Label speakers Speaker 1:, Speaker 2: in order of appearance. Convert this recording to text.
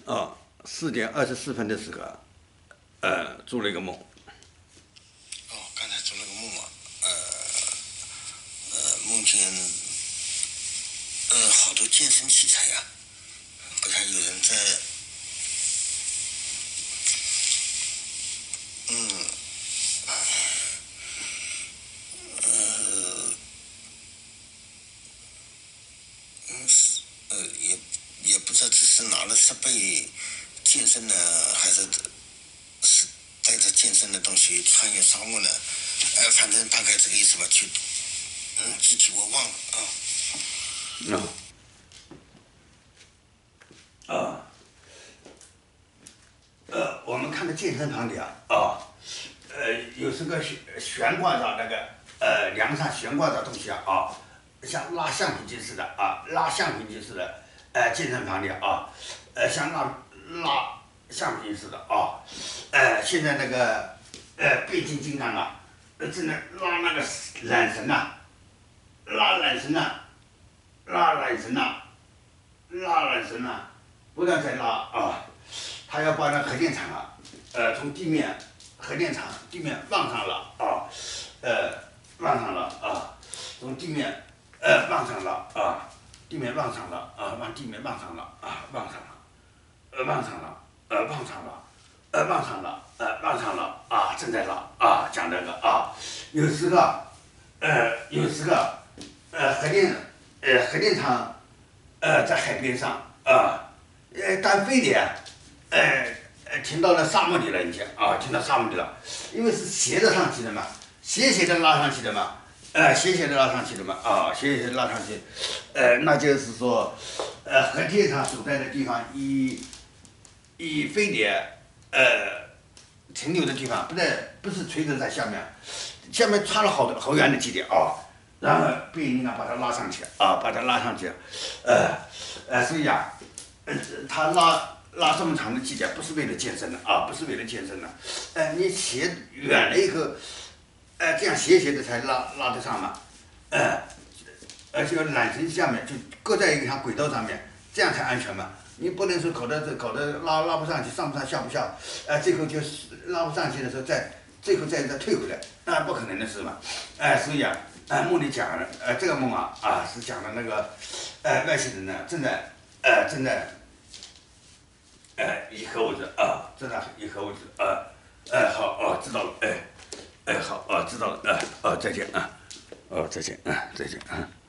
Speaker 1: 啊，4点24分的时候，做了一个梦。
Speaker 2: 刚才做了个梦啊，梦见好多健身器材呀、好像有人在也不知道这是拿了设备健身呢，还是带着健身的东西穿越沙漠呢？反正大概这个意思吧，具体我忘了
Speaker 1: 我们看的健身房里有这个悬挂着那个梁上悬挂着东西像拉橡皮筋似的拉橡皮筋似的，健身房里像拉橡皮筋似的现在那个变形金刚正在拉那个缆绳拉缆绳不断在拉他要把那核电厂从核电厂地面往上了往上了从地面往上了地面往上了往地面往上了往上了往上了往上了往上了往上了正在拉讲这个有时个核电厂在海边上单飞的停到了沙漠里了，已经停到沙漠里了，因为是斜着上去的嘛，斜的拉上去的嘛，斜的拉上去的嘛，斜的拉上去，那就是说，核电厂所在的地方以飞碟停留的地方，不是垂直在下面差了好远的距离然后被人家把它拉上去把它拉上去，所以他拉这么长的距离不是为了健身的不是为了健身的，你斜远了以后，这样斜的才拉得上嘛，而且缆绳下面就搁在一个像轨道上面，这样才安全嘛。你不能说搞得拉不上去，上不上下不下，最后就是拉不上去的时候最后再退回来，那不可能的事嘛。所以梦里讲这个梦是讲的那个外星人呢正在以核物质正在以核物质好知道了好知道了再见再见再见